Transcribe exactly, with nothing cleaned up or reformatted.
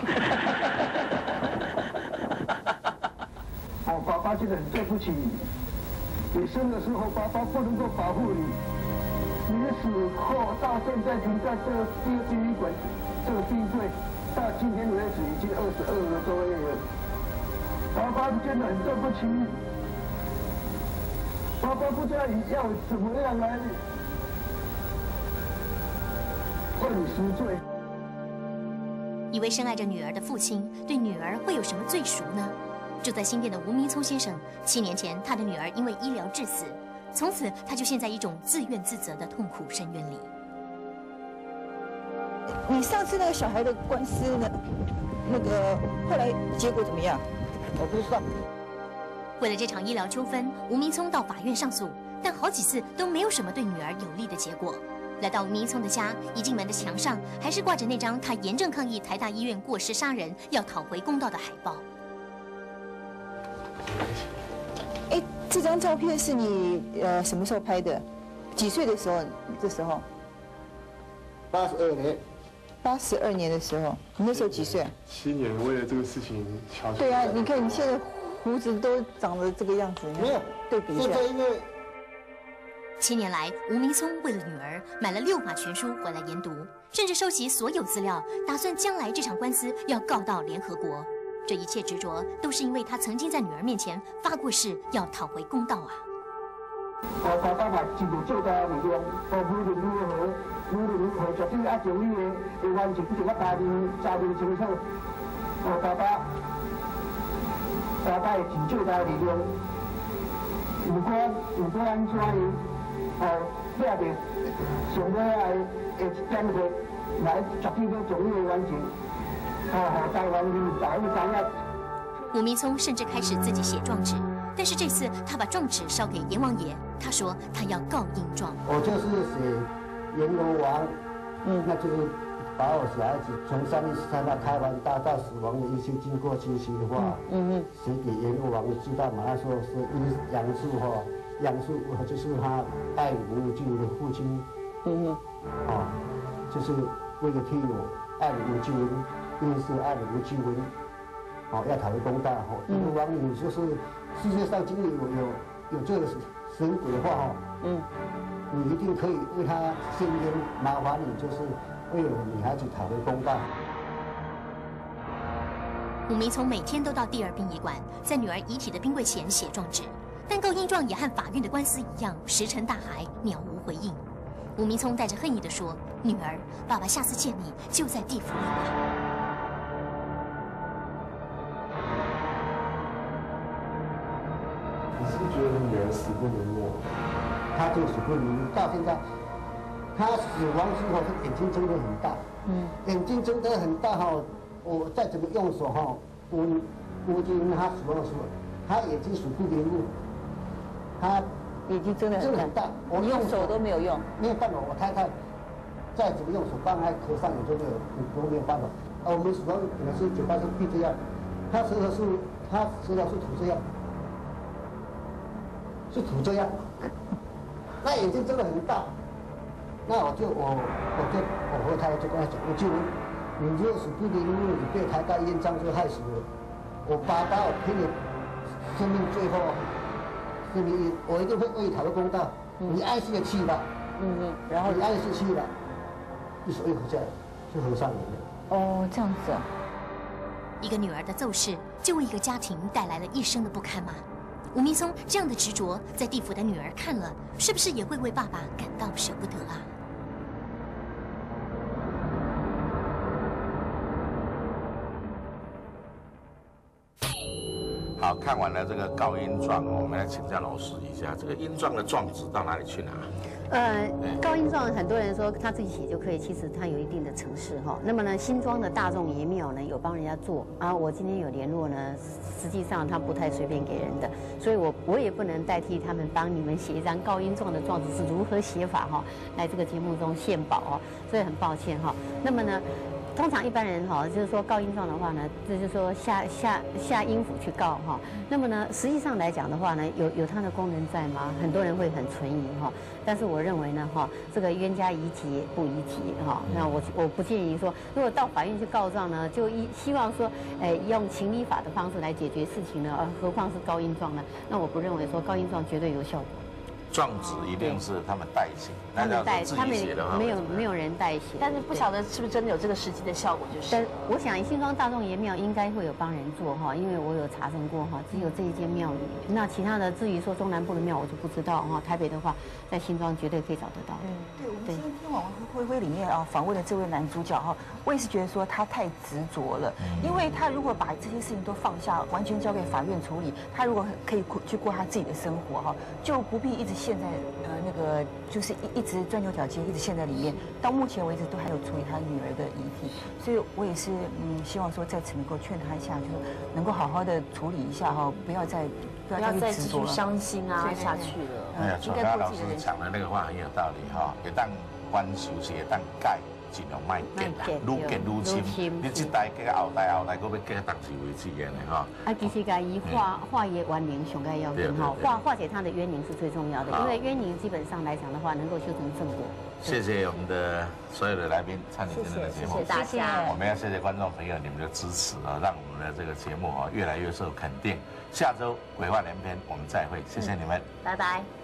我爸爸真的很对不起你，你生的时候爸爸不能够保护你，你的死后到现在停在这个殡仪馆这个冰柜，到今天为止已经二十二个多月了。爸爸真的很对不起你，爸爸不知道你要怎么样来为你赎罪。 一位深爱着女儿的父亲，对女儿会有什么罪赎呢？住在新店的吴明聪先生，七年前他的女儿因为医疗致死，从此他就陷在一种自怨自责的痛苦深渊里。 你上次那个小孩的官司呢？那个后来结果怎么样？我不知道。 为了这场医疗纠纷，吴明聪到法院上诉，但好几次都没有什么对女儿有利的结果。来到吴明聪的家，一进门的墙上还是挂着那张他严正抗议台大医院过失杀人、要讨回公道的海报。 哎，这张照片是你呃什么时候拍的？几岁的时候？这时候？ 八十二年。 八十二年的时候，你那时候几岁？ 七年，为了这个事情小。 对啊，你看你现在胡子都长得这个样子， 没有对比一下。 因为七年来，吴明聪为了女儿买了六法全书回来研读，甚至收集所有资料，打算将来这场官司要告到联合国。这一切执着，都是因为他曾经在女儿面前发过誓，要讨回公道啊！ 我爸爸嘛，真係做到力量，我無論如何，無論如何，絕對要將伊嘅嘅完成這個責任責任清楚。我爸爸，爸爸係真做到力量，不管不管安怎樣，哦，抓着上尾來嘅一點嘅來，絕對要將伊嘅完成，哦，讓台灣人大家知影。 吴明聪甚至開始自己寫狀紙。但是這次他把狀紙燒給閻王爺，他說他要告英狀。 我就是寫閻羅王，嗯，那就是把我小孩子從三月十三號開完刀到死亡的一些經過信息的話，嗯嗯，寫給閻羅王知道嘛。他說是因楊素哈，楊素就是他愛吳靜文的父親，嗯嗯，哦，就是為了替我愛吳靜文，因為是愛吳靜文，哦，要討回公道。哦，閻羅王你就是。世界上真的有有有这个神鬼的话哈，嗯，你一定可以为他伸冤，麻烦你就是为了女孩子讨回公道。 吴明聪每天都到第二殡仪馆，在女儿遗体的冰柜前写状纸，但告英状也和法院的官司一样，石沉大海，渺无回应。吴明聪带着恨意地说：“女儿，爸爸下次见你就在地府里吧。” 你是不是觉得女儿死不瞑目？ 她就死不瞑目，到现在，她死亡之后是眼睛睁得很大，嗯，眼睛睁得很大哈，我再怎么用手哈，吴吴金她死亡的时候，她眼睛死不瞑目，她眼睛睁得睁得很大，我用手都没有用， 没有办法，我太太再怎么用手帮她合上眼都没有，都没有办法。啊，我们死亡可能是嘴巴是闭这样，她舌头是她舌头是吐这样。是吐这样，那眼睛真的很大，那我就我我就我和他就跟他讲，我就你如果死不瞑目，你被台大医院这样就害死了。我爸爸我拼了生命最后，生命我一定会为你讨个公道。嗯、你安息的去吧，嗯嗯，然后你安息去了，一手一合下来就合上眼了。 哦，这样子啊。 一个女儿的奏事，就为一个家庭带来了一生的不堪吗？吴明聪这样的执着，在地府的女儿看了，是不是也会为爸爸感到舍不得啊？ 好，看完了这个告英状，我们来请教老师一下，这个英状的状纸到哪里去拿？ 呃，告英状很多人说他自己写就可以，其实他有一定的程式哈。那么呢，新庄的大众爷庙呢有帮人家做啊，我今天有联络呢，实际上他不太随便给人的，所以我我也不能代替他们帮你们写一张告英状的状纸是如何写法哈，来这个节目中献宝哦，所以很抱歉哈。那么呢。 通常一般人哈，就是说告阴状的话呢，就是说下下下阴府去告哈。那么呢，实际上来讲的话呢，有有它的功能在吗？很多人会很存疑哈。但是我认为呢哈，这个冤家宜解不宜结哈。那我我不建议说，如果到法院去告状呢，就一希望说，哎，用情理法的方式来解决事情呢，呃，何况是告阴状呢？那我不认为说告阴状绝对有效果。 状纸一定是他们代写， 他们代，他们没有没有人代写， 但是不晓得是不是真的有这个实际的效果，就是。 但我想新庄大众爷庙应该会有帮人做哈，因为我有查证过哈，只有这一间庙宇。那其他的至于说中南部的庙我就不知道哈，台北的话在新庄绝对可以找得到。 嗯，对，我们今天听网灰灰里面啊访问的这位男主角哈，我也是觉得说他太执着了，因为他如果把这些事情都放下，完全交给法院处理，他如果可以去过他自己的生活哈，就不必一直陷在呃那个就是一一直钻牛角尖，一直陷在里面。到目前为止都还有处理他女儿的遗体，所以我也是嗯希望说在此能够劝他一下，就是能够好好的处理一下哈，不要再不要再继续伤心啊下去了。 哎呀，楚刚老师讲的那个话很有道理哈，也当关手是也当改。尽量卖减啦，愈减愈深。你这代加后代后代，搁要加当时为止的呢哈。 啊，其实该以化化业完灵上该要紧哈，化化解他的冤灵是最重要的，因为冤灵基本上来讲的话，能够修成正果。 谢谢我们的所有的来宾参与今天的节目， 谢谢大家。 我们要谢谢观众朋友你们的支持啊，让我们的这个节目啊越来越受肯定。下周鬼话连篇，我们再会，谢谢你们， 拜拜。